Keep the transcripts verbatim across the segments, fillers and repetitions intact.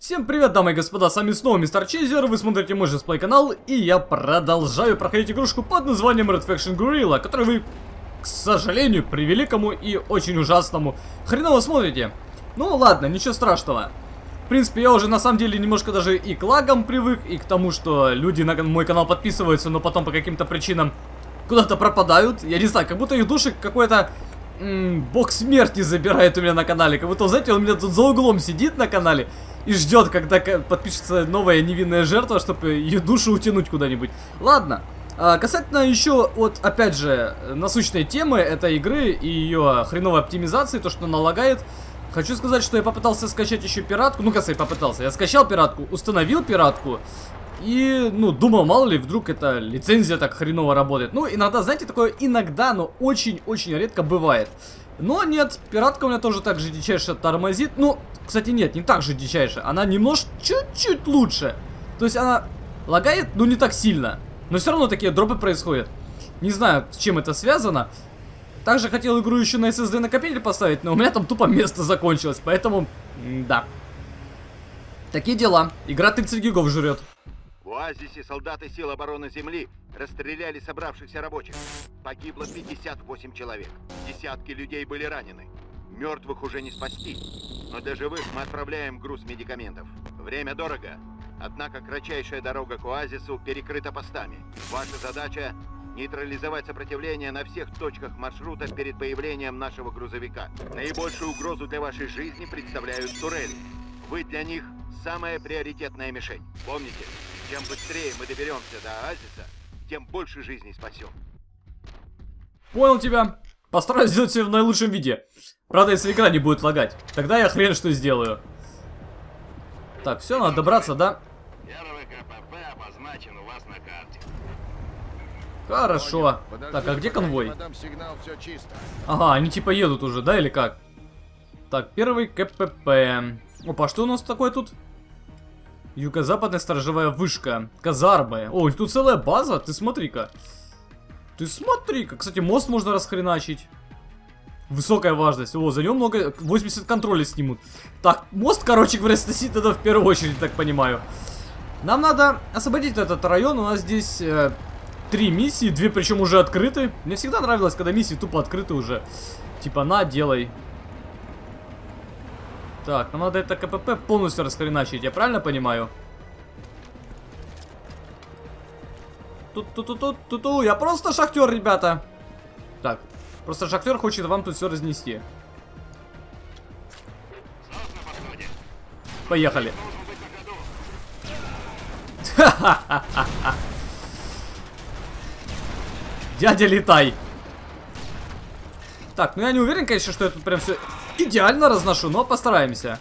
Всем привет, дамы и господа, с вами снова Мистер Чейзер, вы смотрите мой же сплей канал, и я продолжаю проходить игрушку под названием Red Faction Guerrilla, которую вы, к сожалению, при великому и очень ужасному хреново смотрите. Ну ладно, ничего страшного. В принципе, я уже на самом деле немножко даже и к лагам привык, и к тому, что люди на мой канал подписываются, но потом по каким-то причинам куда-то пропадают. Я не знаю, как будто их души какой-то... бог смерти забирает у меня на канале. Как будто, знаете, он у меня тут за углом сидит на канале и ждет, когда подпишется новая невинная жертва, чтобы ее душу утянуть куда-нибудь. Ладно. А, касательно еще, вот, опять же, насущной темы этой игры и ее хреновой оптимизации, то, что она лагает. Хочу сказать, что я попытался скачать еще пиратку. Ну, как я попытался. Я скачал пиратку, установил пиратку. И, ну, думал, мало ли, вдруг эта лицензия так хреново работает. Ну, иногда, знаете, такое иногда, но очень-очень редко бывает. Но нет, пиратка у меня тоже так же дичайше тормозит. Ну, кстати, нет, не так же дичайше. Она немножко, чуть-чуть лучше. То есть она лагает, ну, не так сильно. Но все равно такие дропы происходят. Не знаю, с чем это связано. Также хотел игру еще на эс эс ди накопитель поставить, но у меня там тупо место закончилось. Поэтому, да. Такие дела. Игра тридцать гигов жрет. В оазисе солдаты сил обороны Земли расстреляли собравшихся рабочих. Погибло пятьдесят восемь человек. Десятки людей были ранены. Мертвых уже не спасти. Но для живых мы отправляем груз медикаментов. Время дорого. Однако кратчайшая дорога к оазису перекрыта постами. Ваша задача — нейтрализовать сопротивление на всех точках маршрута перед появлением нашего грузовика. Наибольшую угрозу для вашей жизни представляют турели. Вы для них самая приоритетная мишень. Помните, чем быстрее мы доберемся до оазиса, тем больше жизней спасем. Понял тебя. Постараюсь сделать все в наилучшем виде. Правда, если игра не будет лагать, тогда я хрен что сделаю. Так, все, надо добраться, да? Первый КПП обозначен у вас на карте. Хорошо. Подожди, так, а где конвой? Сигнал, все чисто. Ага, они типа едут уже, да, или как? Так, первый КПП. Опа, что у нас такое тут? Юго-западная сторожевая вышка. Казармы. О, тут целая база, ты смотри-ка. Ты смотри-ка. Кстати, мост можно расхреначить. Высокая важность. О, за него много... восемьдесят контролей снимут. Так, мост, короче говоря, сносить надо в первую очередь, так понимаю. Нам надо освободить этот район. У нас здесь э, три миссии. Две причем уже открыты. Мне всегда нравилось, когда миссии тупо открыты уже. Типа, на, делай. Так, нам надо это КПП полностью расхреначить, я правильно понимаю? Тут-тут-тут-тут-ту, я просто шахтер, ребята. Так, просто шахтер хочет вам тут все разнести. Поехали. Дядя, летай. Так, ну я не уверен, конечно, что я тут прям все идеально разношу, но постараемся.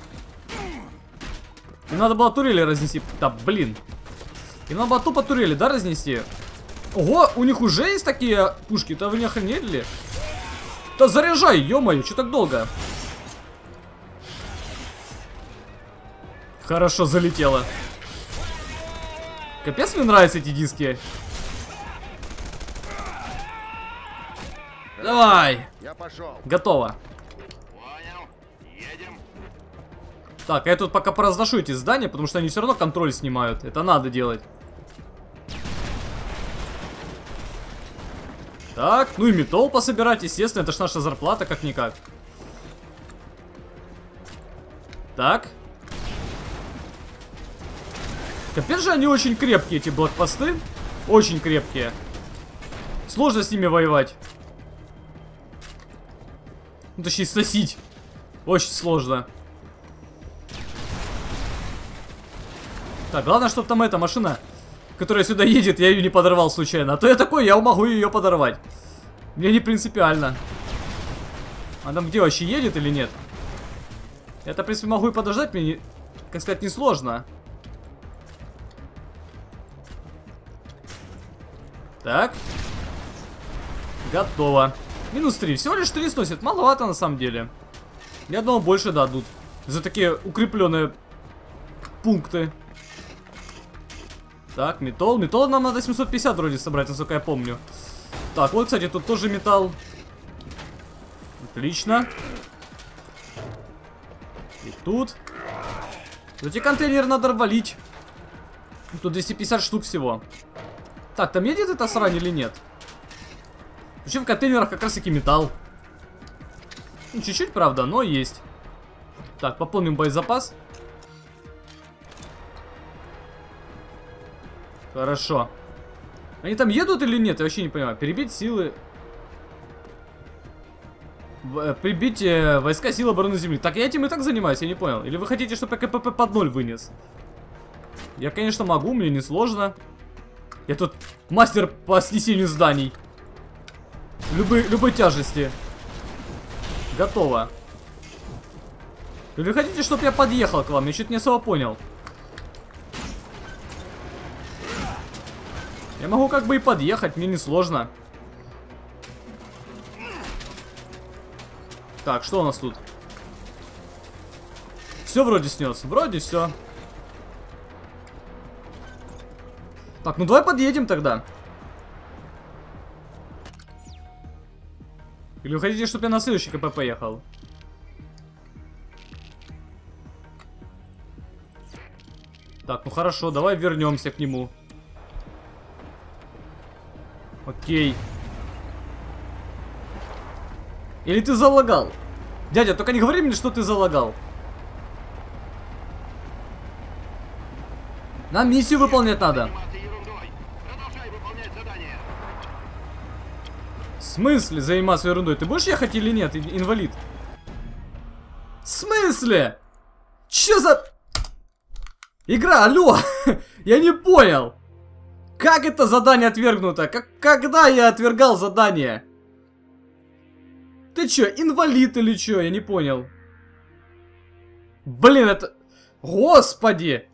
Им надо было турели разнести. Да, блин. Им надо было тупо турели, да, разнести? Ого, у них уже есть такие пушки? Да вы не охренели? Да заряжай, ё-моё, что так долго? Хорошо, залетело. Капец, мне нравятся эти диски. Давай. Я пошел. Готово. Понял. Едем. Так, я тут пока поразношу эти здания, потому что они все равно контроль снимают. Это надо делать. Так, ну и металл пособирать, естественно, это ж наша зарплата, как-никак. Так. Капец же они очень крепкие, эти блокпосты. Очень крепкие. Сложно с ними воевать. Ну, точнее, сносить. Очень сложно. Так, главное, чтобы там эта машина, которая сюда едет, я ее не подорвал случайно. А то я такой, я могу ее подорвать. Мне не принципиально. А там где вообще едет или нет? Я-то, в принципе, могу и подождать, мне, не, как сказать, несложно. Так. Готово. Минус три. Всего лишь три сносит. Маловато на самом деле. Я думал, больше дадут. За такие укрепленные пункты. Так, металл. Металл нам надо семьсот пятьдесят вроде собрать, насколько я помню. Так, вот, кстати, тут тоже металл. Отлично. И тут. Эти контейнеры надо рвалить. Тут двести пятьдесят штук всего. Так, там едет эта срань или нет? Вообще в контейнерах как раз таки металл. Ну, чуть-чуть, правда, но есть. Так, пополним боезапас. Хорошо. Они там едут или нет? Я вообще не понимаю. Перебить силы... В, прибить э, войска сил обороны земли. Так, я этим и так занимаюсь, я не понял. Или вы хотите, чтобы я КПП под ноль вынес? Я, конечно, могу, мне несложно. Я тут мастер по снесению зданий. Любой, любой тяжести. Готово. Или вы хотите, чтобы я подъехал к вам? Я что-то не особо понял. Я могу как бы и подъехать, мне несложно. Так, что у нас тут? Все вроде снес. Вроде все. Так, ну давай подъедем тогда. Или вы хотите, чтобы я на следующий КПП ехал? Так, ну хорошо, давай вернемся к нему. Окей. Или ты залагал? Дядя, только не говори мне, что ты залагал. Нам миссию выполнять надо. В смысле заниматься ерундой? Ты будешь ехать или нет, инвалид? В смысле? Че за... Игра, алло! Я не понял. Как это задание отвергнуто? Как, когда я отвергал задание? Ты чё, инвалид или чё? Я не понял. Блин, это... Господи!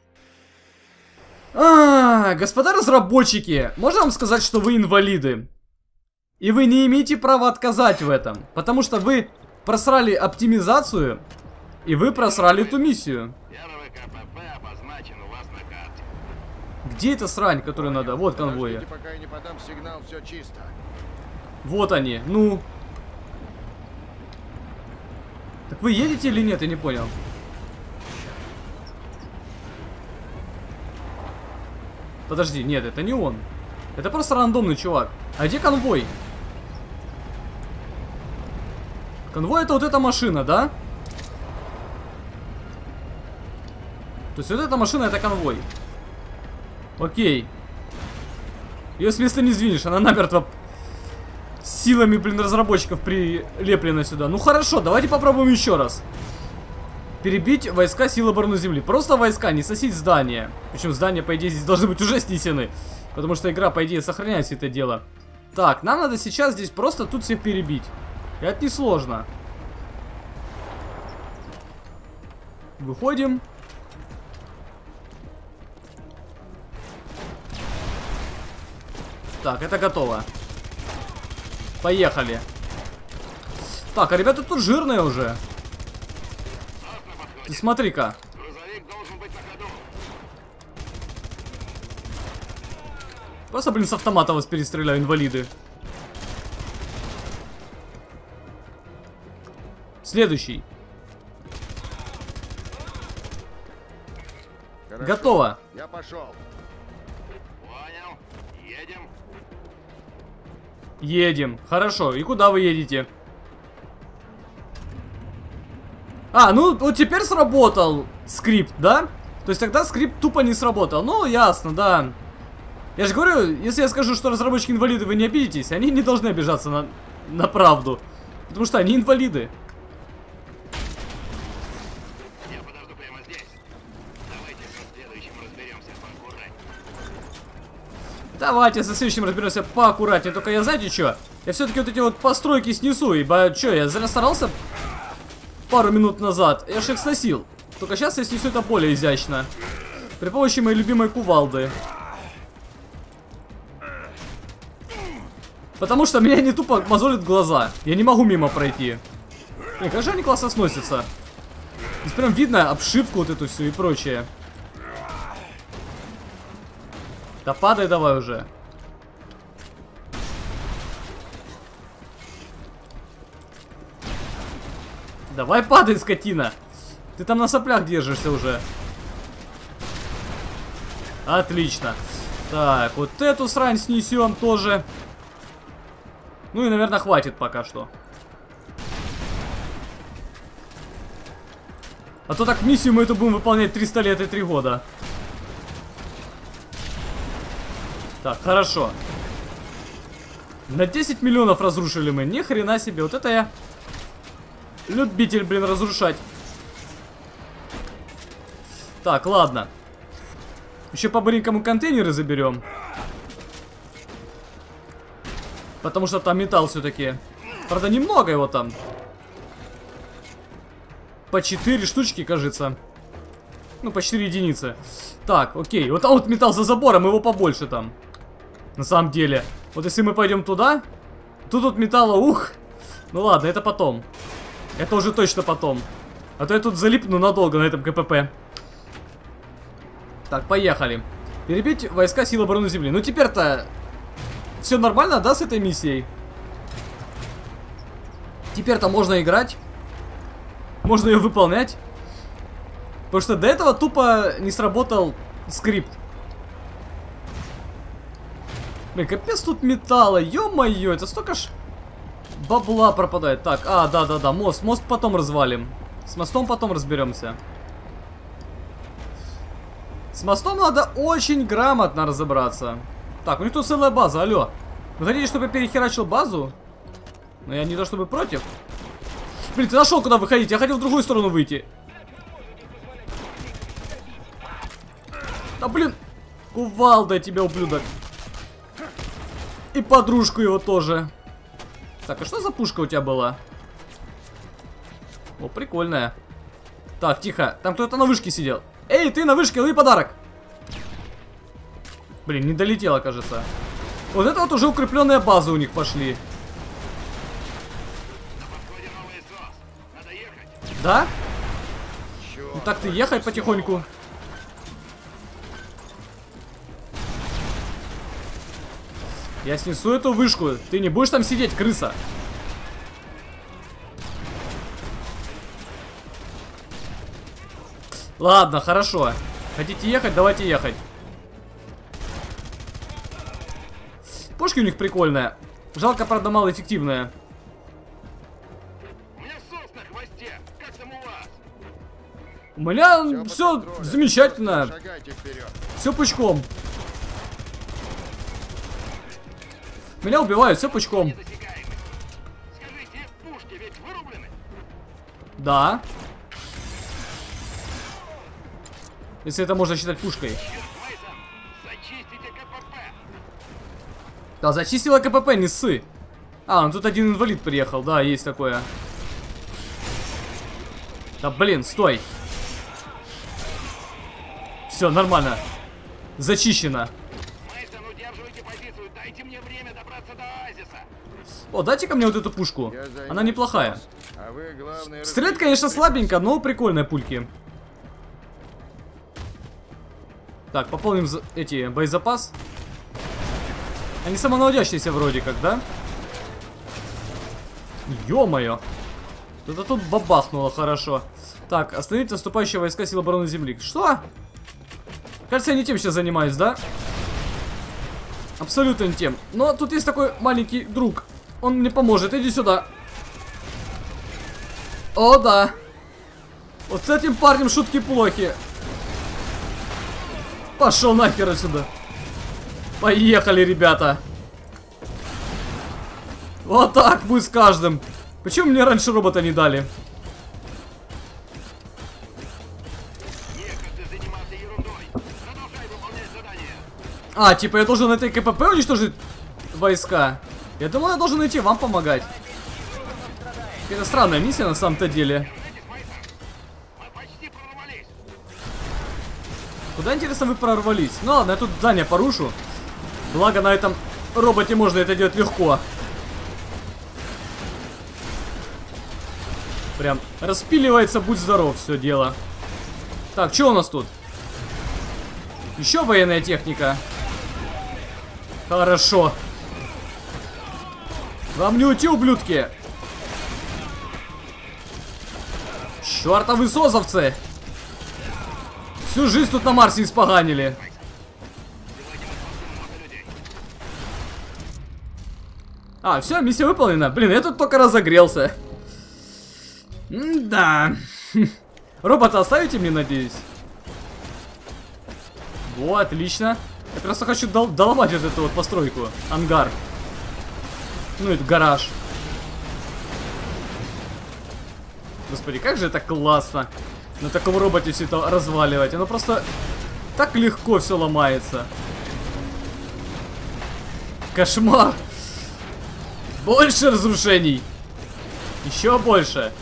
А, господа разработчики, можно вам сказать, что вы инвалиды? И вы не имеете права отказать в этом. Потому что вы просрали оптимизацию, и вы просрали эту миссию. Где эта срань, которую надо? Вот конвои. Пока я не подам сигнал, все чисто. Вот они, ну... Так вы едете или нет? Я не понял. Подожди, нет, это не он. Это просто рандомный чувак. А где конвой? Конвой — это вот эта машина, да? То есть вот эта машина — это конвой. Окей. Ее с места не сдвинешь, она намертво силами, блин, разработчиков прилеплена сюда. Ну хорошо, давайте попробуем еще раз. Перебить войска сил обороны земли. Просто войска, не сносить здания. Причем здания, по идее, здесь должны быть уже снесены. Потому что игра, по идее, сохраняет все это дело. Так, нам надо сейчас здесь просто тут всех перебить. И это несложно. Выходим. Так, это готово. Поехали. Так, а ребята тут жирные уже. Ты смотри-ка. Просто, блин, с автомата вас перестреляю, инвалиды. Следующий. Хорошо. Готово. Я пошел. Понял. Едем. Едем. Хорошо. И куда вы едете? А, ну вот теперь сработал скрипт, да? То есть тогда скрипт тупо не сработал. Ну, ясно, да. Я же говорю, если я скажу, что разработчики инвалиды, вы не обидитесь. Они не должны обижаться на, на правду. Потому что они инвалиды. Я подожду прямо здесь. Давайте со следующим разберемся поаккуратнее. Давайте со следующим разберемся поаккуратнее. Только я, знаете что? Я все-таки вот эти вот постройки снесу. Ибо что, я зря старался пару минут назад. Я же их сносил. Только сейчас я снесу это более изящно. При помощи моей любимой кувалды. Потому что меня не тупо мозолит глаза. Я не могу мимо пройти. Блин, как же они классно сносятся. Здесь прям видно обшивку вот эту всю и прочее. Да падай давай уже. Давай падай, скотина. Ты там на соплях держишься уже. Отлично. Так, вот эту срань снесем тоже. Ну и, наверное, хватит пока что. А то так миссию мы эту будем выполнять триста лет и три года. Так, хорошо. На десять миллионов разрушили мы. Ни хрена себе. Вот это я любитель, блин, разрушать. Так, ладно. Еще по-быренькому контейнеры заберем. Потому что там металл все-таки. Правда, немного его там. По четыре штучки, кажется. Ну, по четыре единицы. Так, окей. Вот там вот металл за забором, его побольше там. На самом деле. Вот если мы пойдем туда, тут вот металла, ух. Ну ладно, это потом. Это уже точно потом. А то я тут залипну надолго на этом КПП. Так, поехали. Перебить войска сил обороны Земли. Ну теперь-то все нормально, да, с этой миссией? Теперь-то можно играть. Можно ее выполнять. Потому что до этого тупо не сработал скрипт. Блин, капец тут металла, ё-моё, это столько ж бабла пропадает. Так, а, да-да-да, мост, мост потом развалим. С мостом потом разберемся. С мостом надо очень грамотно разобраться. Так, у них тут целая база, алло. Вы хотите, чтобы я перехерачил базу? Но я не то чтобы против. Блин, ты нашел, куда выходить, я хотел в другую сторону выйти. Да блин, кувалда тебя, ублюдок. И подружку его тоже. Так, а что за пушка у тебя была? О, прикольная. Так, тихо, там кто-то на вышке сидел. Эй, ты на вышке, лови подарок. Блин, не долетело, кажется. Вот это вот уже укрепленные базы у них пошли. Да? Ну так ты ехай потихоньку. Я снесу эту вышку. Ты не будешь там сидеть, крыса? Ладно, хорошо. Хотите ехать? Давайте ехать. Пушки у них прикольная. Жалко, правда, малоэффективная. У меня сос на хвосте. Как там у вас? У меня все замечательно. Шагайте вперед. Все пучком. Меня убивают, все пучком. Скажите, пушки ведь вырублены? Да. Если это можно считать пушкой. Зачистите КПП. Да, зачистила КПП, не ссы. А, ну тут один инвалид приехал, да, есть такое. Да блин, стой. Все, нормально. Зачищено. Мейсон, удерживайте позицию. Дайте мне время добраться до оазиса. О, дайте ко мне вот эту пушку. Она неплохая. А вы, главное, Стрелять, конечно, слабенько, но прикольные пульки. Так, пополним эти боезапас. Они самонаводящиеся вроде как, да? Ё-моё. Что-то тут бабахнуло хорошо. Так, остановить наступающие войска сил обороны Земли. Что? Кажется, я не тем сейчас занимаюсь, да? Абсолютно не тем. Но тут есть такой маленький друг. Он мне поможет. Иди сюда. О, да. Вот с этим парнем шутки плохи. Пошел нахер отсюда. Поехали, ребята. Вот так будет с каждым. Почему мне раньше робота не дали? А, типа я должен на этой КПП уничтожить войска? Я думал, я должен идти вам помогать. Это странная миссия на самом-то деле. Куда, интересно, вы прорвались? Ну ладно, я тут здание порушу. Благо, на этом роботе можно это делать легко. Прям распиливается, будь здоров, все дело. Так, что у нас тут? Еще военная техника. Хорошо. Вам не уйти, ублюдки. Чёртовы созовцы. Всю жизнь тут на Марсе испоганили. А, все, миссия выполнена. Блин, я тут только разогрелся. Да. Робота оставите мне, надеюсь? Вот, отлично. Я просто хочу дол доломать вот эту вот постройку. Ангар. Ну, это гараж. Господи, как же это классно. На таком роботе все это разваливать. Оно просто так легко все ломается. Кошмар. Больше разрушений. Еще больше.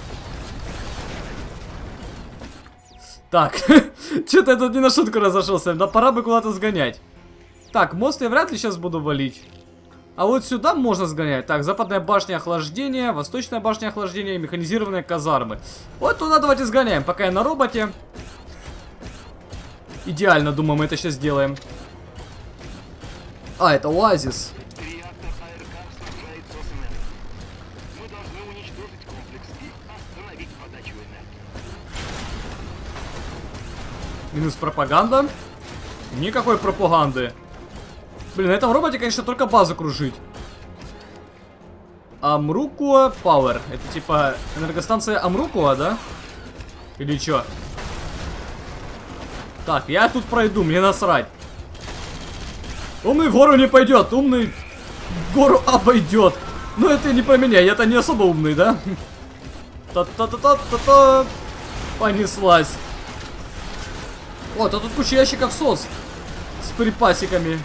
Так, что-то я тут не на шутку разошелся. Да пора бы куда-то сгонять. Так, мост я вряд ли сейчас буду валить. А вот сюда можно сгонять. Так, западная башня охлаждения, восточная башня охлаждения, механизированные казармы. Вот туда давайте сгоняем, пока я на роботе. Идеально, думаю, мы это сейчас сделаем. А, это оазис. Реактор АРК снабжает сосэнергией. Мы должны уничтожить комплекс и остановить подачу энергии. Минус пропаганда. Никакой пропаганды. Блин, на этом роботе, конечно, только базу кружить. Амрукуа Пауэр. Это типа энергостанция Амрукуа, да? Или чё? Так, я тут пройду, мне насрать. Умный в гору не пойдет, умный в гору обойдет. Ну это не про меня, я-то не особо умный, да? Та-та-та-та-та-та. Понеслась. Вот, а тут куча ящиков сос с припасиками.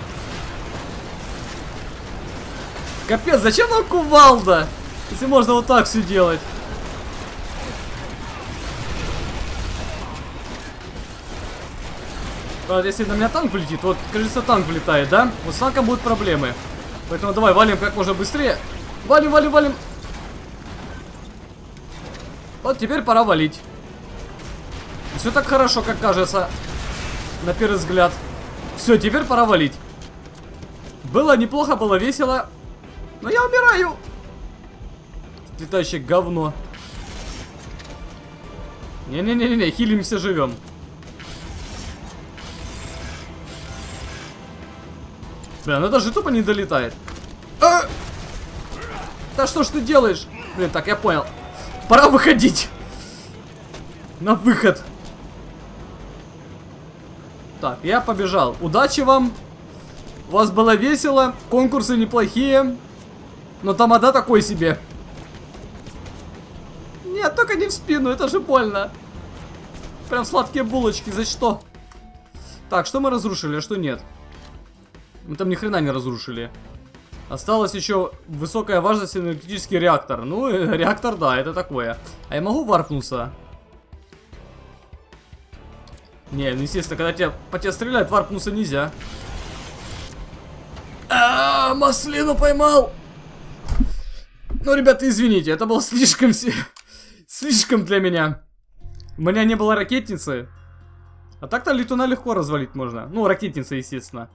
Капец, зачем нам кувалда? Если можно вот так все делать. Правда, если на меня танк влетит, вот, кажется, танк влетает, да? Вот с танком будут проблемы. Поэтому давай валим как можно быстрее. Валим, валим, валим. Вот теперь пора валить. Все так хорошо, как кажется. На первый взгляд. Все, теперь пора валить. Было неплохо, было весело. Но я умираю. Летающее говно. Не-не-не-не, хилимся, живем. Бля, она даже тупо не долетает. А! Да что ж ты делаешь? Блин, так, я понял. Пора выходить. На выход. Так, я побежал. Удачи вам. У вас было весело. Конкурсы неплохие. Но тамада такой себе. Нет, только не в спину, это же больно. Прям сладкие булочки, за что? Так, что мы разрушили, а что нет? Мы там ни хрена не разрушили. Осталось еще высокая важность энергетический реактор. Ну, реактор, да, это такое. А я могу варпнуться? Не, ну естественно, когда тебя, по тебе стреляют, варпнуться нельзя. А, -а, -а маслину поймал! Ну, ребята, извините, это было слишком... Слишком для меня. У меня не было ракетницы. А так-то летуна легко развалить можно. Ну, ракетница, естественно.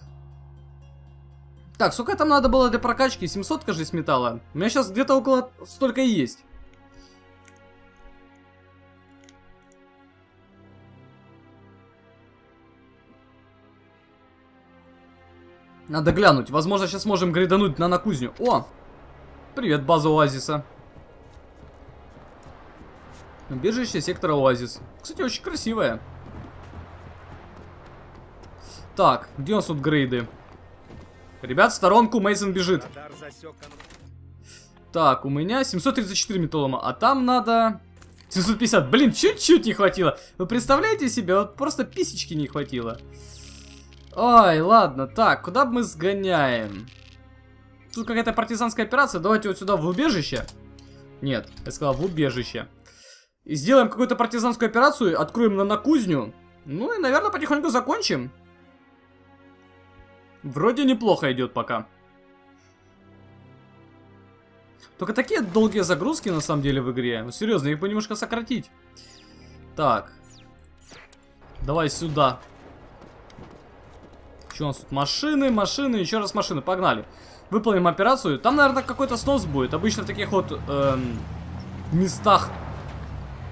Так, сколько там надо было для прокачки? семьсот, кажется, металла. У меня сейчас где-то около столько и есть. Надо глянуть. Возможно, сейчас можем грейдануть на, на кузню. О! Привет, база Оазиса. Убежище сектора Оазис. Кстати, очень красивая. Так, где у нас тут грейды? Ребят, в сторонку, Мейсон бежит. Так, у меня семьсот тридцать четыре металлома, а там надо семьсот пятьдесят. Блин, чуть-чуть не хватило. Вы представляете себе, вот просто писечки не хватило. Ой, ладно, так, куда бы мы сгоняем? Тут какая-то партизанская операция, давайте вот сюда в убежище. Нет, я сказал в убежище. И сделаем какую-то партизанскую операцию, откроем на, на кузню. Ну и, наверное, потихоньку закончим. Вроде неплохо идет пока. Только такие долгие загрузки на самом деле в игре. Ну серьезно, их бы немножко сократить. Так. Давай сюда. Что у нас тут? Машины, машины, еще раз машины. Погнали. Выполним операцию. Там, наверное, какой-то снос будет. Обычно в таких вот эм, местах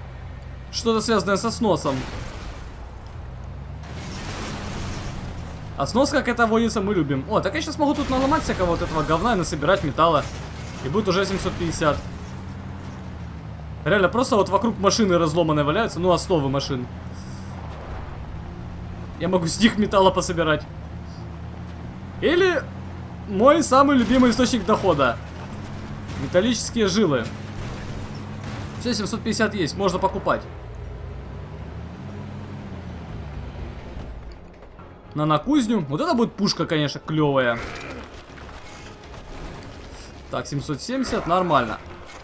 что-то связанное со сносом. А снос, как это водится, мы любим. О, так я сейчас могу тут наломать всякого вот этого говна и насобирать металла. И будет уже семьсот пятьдесят. Реально, просто вот вокруг машины разломанные валяются. Ну, основы машин. Я могу с них металла пособирать. Или мой самый любимый источник дохода. Металлические жилы. Все, семьсот пятьдесят есть, можно покупать. На накузню. Вот это будет пушка, конечно, клевая. Так, семьсот семьдесят, нормально.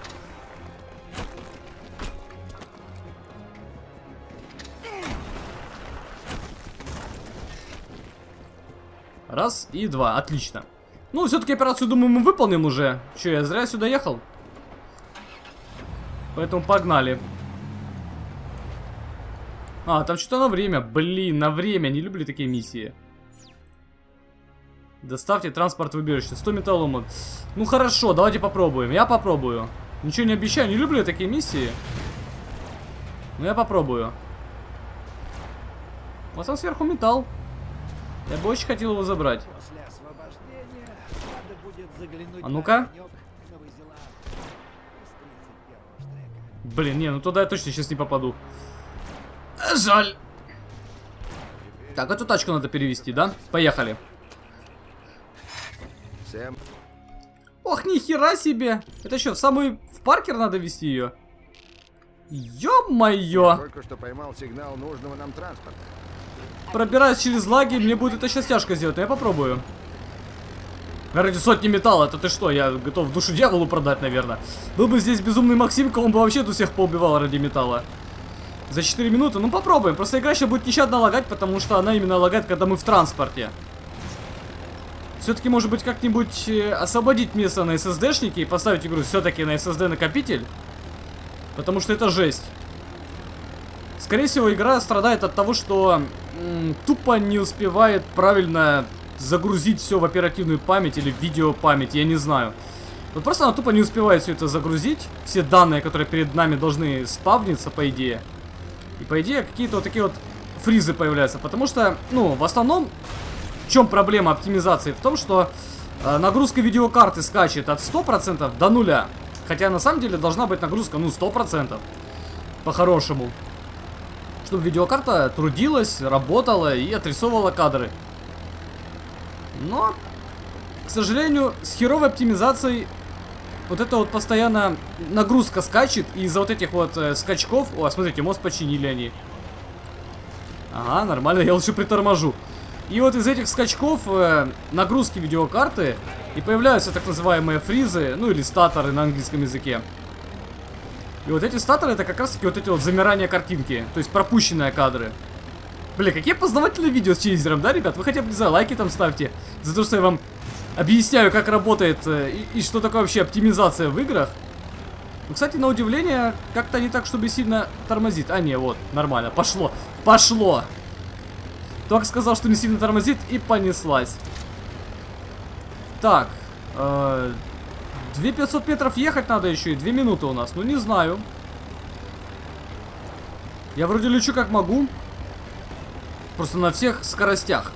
Раз и два, отлично. Ну, все-таки операцию, думаю, мы выполним уже. Че, я зря сюда ехал? Поэтому погнали. А, там что-то на время. Блин, на время. Не люблю такие миссии. Доставьте транспорт в убежище. сто металломов. Ну хорошо, давайте попробуем. Я попробую. Ничего не обещаю. Не люблю такие миссии. Но я попробую. Вот там сверху металл. Я бы очень хотел его забрать. А ну-ка. Блин, не, ну туда я точно сейчас не попаду. Жаль. Так, эту тачку надо перевести, да? Поехали. Сэм. Ох, нихера себе. Это что, в самый... В Паркер надо вести ее? Ё-моё. Только что поймал сигнал нужного нам транспорта. Пробираясь через лаги, мне будет это сейчас тяжко сделать, но я попробую. Ради сотни металла, это ты что? Я готов душу дьяволу продать, наверное. Был бы здесь безумный Максимка, он бы вообще тут всех поубивал ради металла. За четыре минуты, ну попробуем. Просто игра сейчас будет нещадно лагать, потому что она именно лагает, когда мы в транспорте. Все-таки, может быть, как-нибудь освободить место на эс эс дэшнике и поставить игру все-таки на эс эс дэ накопитель. Потому что это жесть. Скорее всего, игра страдает от того, что м, тупо не успевает правильно загрузить все в оперативную память или в видеопамять, я не знаю. Вот просто она тупо не успевает все это загрузить. Все данные, которые перед нами должны спавниться, по идее. И по идее какие-то вот такие вот фризы появляются. Потому что, ну, в основном, в чем проблема оптимизации? В том, что э, нагрузка видеокарты скачет от ста процентов до нуля. Хотя на самом деле должна быть нагрузка, ну, сто процентов. По-хорошему. Чтобы видеокарта трудилась, работала и отрисовывала кадры. Но, к сожалению, с херовой оптимизацией вот это вот постоянно нагрузка скачет. И из-за вот этих вот э, скачков... О, смотрите, мост починили они. Ага, нормально, я лучше приторможу. И вот из этих скачков э, нагрузки видеокарты и появляются так называемые фризы, ну или статоры на английском языке. И вот эти статоры это как раз таки вот эти вот замирания картинки, то есть пропущенные кадры. Бля, какие познавательные видео с чейзером, да, ребят? Вы хотя бы, не знаю, лайки там ставьте за то, что я вам объясняю, как работает э, и, и что такое вообще оптимизация в играх. Ну, кстати, на удивление, как-то не так, чтобы сильно тормозит. А, не, вот, нормально, пошло, пошло. Только сказал, что не сильно тормозит, и понеслась. Так, э, две тысячи пятьсот метров ехать надо еще, и две минуты у нас. Ну, не знаю. Я вроде лечу как могу. Просто на всех скоростях.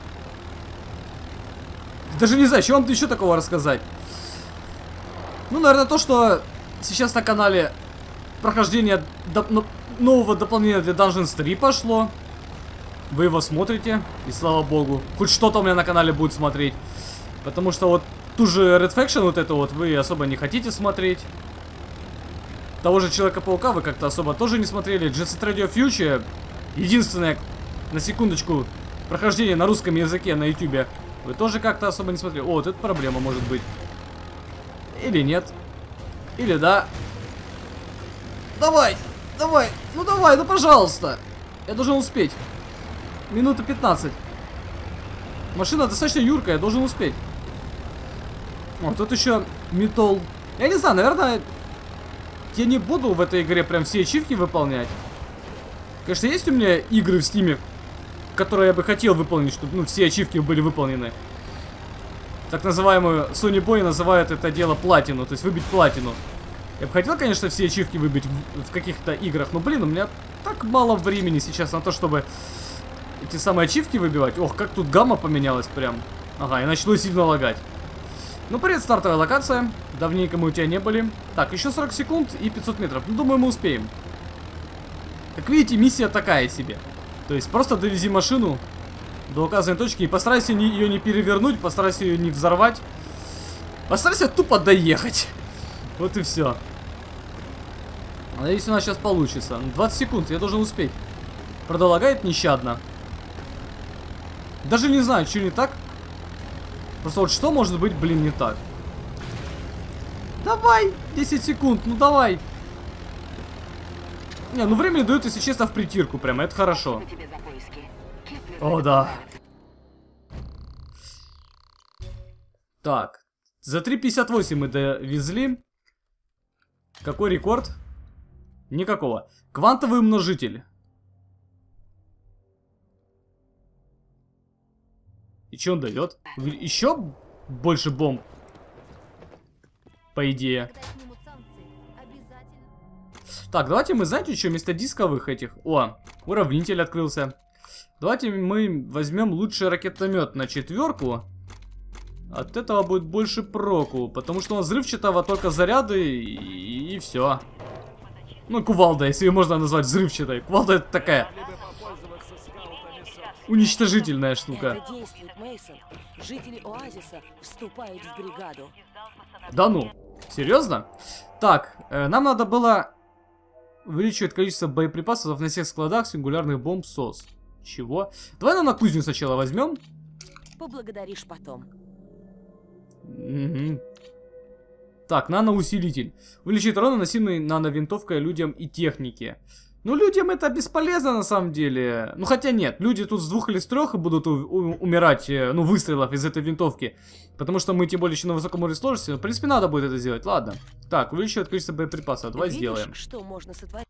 Даже не знаю, что вам еще такого рассказать. Ну, наверное, то, что сейчас на канале прохождение до, ну, нового дополнения для Dungeons три пошло. Вы его смотрите, и слава богу. Хоть что-то у меня на канале будет смотреть. Потому что вот ту же Red Faction, вот это вот, вы особо не хотите смотреть. Того же Человека-паука вы как-то особо тоже не смотрели. Jet Set Radio Future, единственное, на секундочку, прохождение на русском языке на ютубе, вы тоже как-то особо не смотрели. О, вот это проблема может быть. Или нет. Или да. Давай, давай, ну давай, ну пожалуйста. Я должен успеть. Минута пятнадцать. Машина достаточно юркая, я должен успеть. О, тут еще металл. Я не знаю, наверное, я не буду в этой игре прям все ачивки выполнять. Конечно, есть у меня игры в стиме, которые я бы хотел выполнить, чтобы, ну, все ачивки были выполнены. Так называемую Sony Boy называют это дело платину, то есть выбить платину. Я бы хотел, конечно, все ачивки выбить в, в каких-то играх, но, блин, у меня так мало времени сейчас на то, чтобы эти самые ачивки выбивать. Ох, как тут гамма поменялась прям. Ага, и начало сильно лагать. Ну, привет, стартовая локация. Давненько мы у тебя не были. Так, еще сорок секунд и пятьсот метров. Ну, думаю, мы успеем. Как видите, миссия такая себе. То есть, просто довези машину до указанной точки и постарайся не, ее не перевернуть, постарайся ее не взорвать. Постарайся тупо доехать. Вот и все. Надеюсь, у нас сейчас получится. двадцать секунд, я должен успеть. Правда, лагает нещадно. Даже не знаю, что не так. Просто вот что может быть, блин, не так. Давай, десять секунд, ну давай. Не, ну время дают, если честно, в притирку прямо, это хорошо. О, да. Так, за три пятьдесят восемь мы довезли. Какой рекорд? Никакого. Квантовый умножитель. И что он дает? Еще больше бомб? По идее. Так, давайте мы, знаете, что вместо дисковых этих... О, уравнитель открылся. Давайте мы возьмем лучший ракетомет на четверку. От этого будет больше проку. Потому что он взрывчатого только заряды и, и все. Ну, кувалда, если ее можно назвать взрывчатой. Кувалда это такая... уничтожительная штука. Это действует, Мейсон. Жители Оазиса вступают в бригаду. Да ну, серьезно? Так, э, нам надо было увеличивать количество боеприпасов на всех складах сингулярных бомб СОС. Чего? Давай нам на кузню сначала возьмем. Поблагодаришь потом. Угу. Так, наноусилитель. Увеличить урон, наносимый нановинтовкой людям и технике. Ну, людям это бесполезно на самом деле. Ну, хотя нет, люди тут с двух или с трех будут у у умирать, ну, выстрелов из этой винтовки. Потому что мы, тем более, еще на высоком уровне сложности. В принципе, надо будет это сделать, ладно. Так, увеличивать количество боеприпасов, давай Видишь, сделаем. что можно сотворить?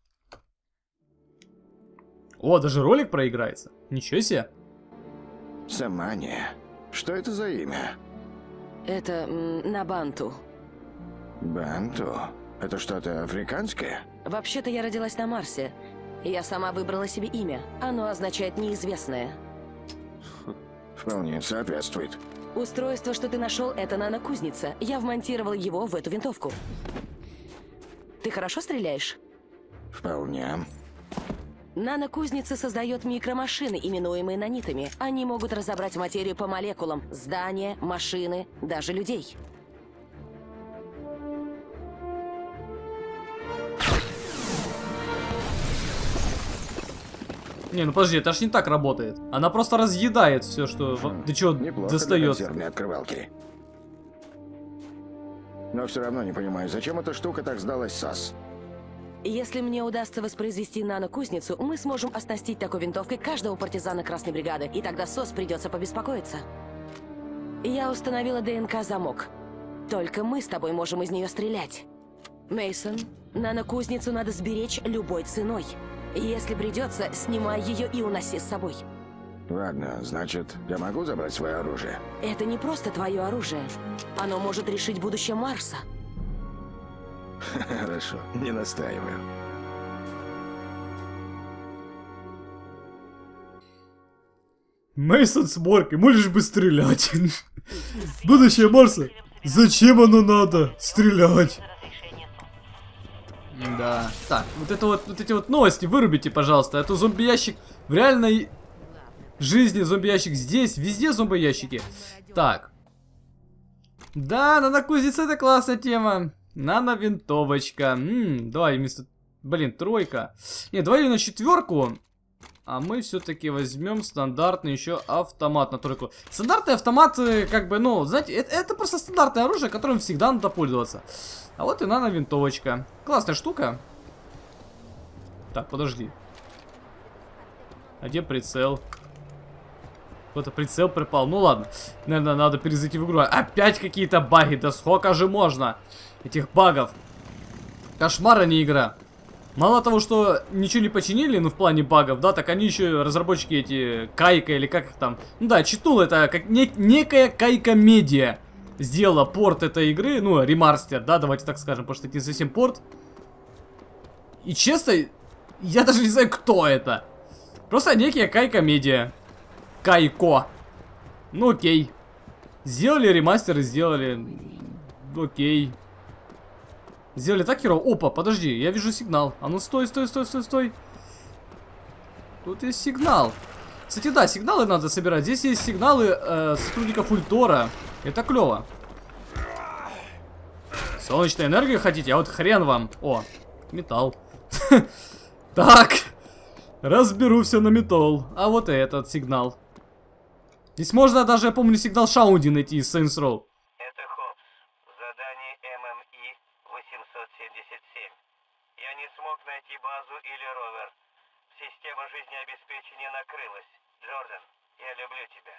О, даже ролик проиграется. Ничего себе. Самания. Что это за имя? Это м, Набанту. Банту? Это что-то африканское? Вообще-то я родилась на Марсе. Я сама выбрала себе имя. Оно означает неизвестное. Вполне соответствует. Устройство, что ты нашел, это нанокузница. Я вмонтировала его в эту винтовку. Ты хорошо стреляешь? Вполне. Нанокузница создает микромашины, именуемые нанитами. Они могут разобрать материю по молекулам. Здания, машины, даже людей. Не, ну подожди, это ж не так работает. Она просто разъедает все, что... Хм, Ты чё, достает? Консервные открывалки. Но все равно не понимаю, зачем эта штука так сдалась САС? Если мне удастся воспроизвести нанокузницу, мы сможем оснастить такой винтовкой каждого партизана Красной бригады, и тогда СОС придется побеспокоиться. Я установила ДНК-замок. Только мы с тобой можем из нее стрелять. Мейсон, нанокузницу надо сберечь любой ценой. Если придется, снимай ее и уноси с собой. Ладно, значит, я могу забрать свое оружие? Это не просто твое оружие. Оно может решить будущее Марса. Хорошо, не настаиваю. Мейсон с Моркой, можешь бы стрелять? Будущее Марса. Зачем оно надо? Стрелять. Да. Так, вот это вот, вот эти вот новости вырубите, пожалуйста. А то зомби-ящик в реальной жизни, зомби-ящик здесь, везде зомби-ящики. Так. Да, нанокузница это классная тема. Нано-винтовочка. М-м, давай вместо... Блин, тройка. Не, давай на четверку. А мы все-таки возьмем стандартный еще автомат на тройку. Стандартные автоматы, как бы, ну, знаете, это, это просто стандартное оружие, которым всегда надо пользоваться. А вот и нано-винтовочка. Классная штука. Так, подожди. А где прицел? Какой-то прицел припал. Ну ладно. Наверное, надо перезайти в игру. Опять какие-то баги. Да сколько же можно этих багов? Кошмар, а не игра. Мало того, что ничего не починили, ну в плане багов, да, так они еще, разработчики эти, Кайка или как их там. Ну да, читул, это как не, некая Кайка Медиа сделала порт этой игры, ну, ремастер, да, давайте так скажем, потому что это не совсем порт. И честно, я даже не знаю, кто это. Просто некая Кайка Медиа. Кайко. Ну окей. Сделали ремастер и сделали. Окей. Сделали так херово. Опа, подожди, я вижу сигнал. А ну стой, стой, стой, стой, стой. Тут есть сигнал. Кстати, да, сигналы надо собирать. Здесь есть сигналы э, сотрудников Ультора. Это клево. Солнечная энергия хотите? А вот хрен вам. О, металл. Так. Разберу все на металл. А вот и этот сигнал. Здесь можно даже, я помню, сигнал Шаунди найти из Saints Row. Это Хопс. Задание эм эм и восемьсот семьдесят семь. Я не смог найти базу или ровер. Система жизнеобеспечения накрылась. Джордан, я люблю тебя.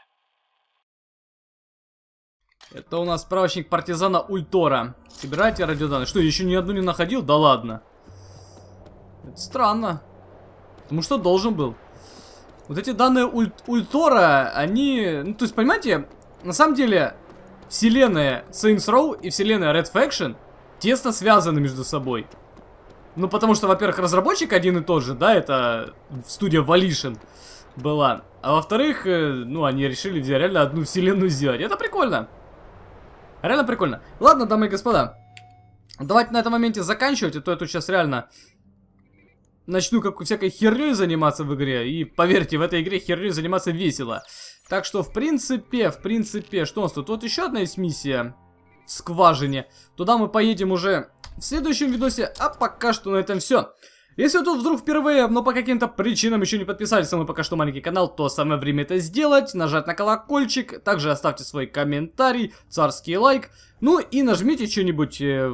Это у нас справочник партизана Ультора. Собирайте радиоданные. Что, еще ни одну не находил? Да ладно. Это странно. Потому что должен был. Вот эти данные уль Ультора, они... Ну, то есть, понимаете, на самом деле, вселенная Saints Row и вселенная Red Faction тесно связаны между собой. Ну, потому что, во-первых, разработчик один и тот же, да, это студия Volition была. А во-вторых, ну, они решили реально одну вселенную сделать. Это прикольно. Реально прикольно. Ладно, дамы и господа. Давайте на этом моменте заканчивать, а то я тут сейчас реально начну как всякой херней заниматься в игре. И поверьте, в этой игре херней заниматься весело. Так что, в принципе, в принципе, что у нас тут? Вот еще одна есть миссия в скважине. Туда мы поедем уже в следующем видосе. А пока что на этом все. Если вы тут вдруг впервые, но по каким-то причинам еще не подписались на мой пока что маленький канал, то самое время это сделать. Нажать на колокольчик. Также оставьте свой комментарий, царский лайк. Ну и нажмите что-нибудь э,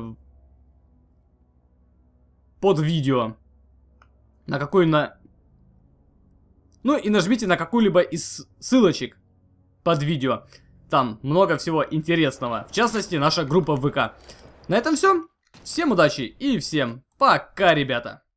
под видео. На какой на... Ну и нажмите на какую-либо из ссылочек под видео. Там много всего интересного. В частности, наша группа в ВК. На этом все. Всем удачи и всем пока, ребята.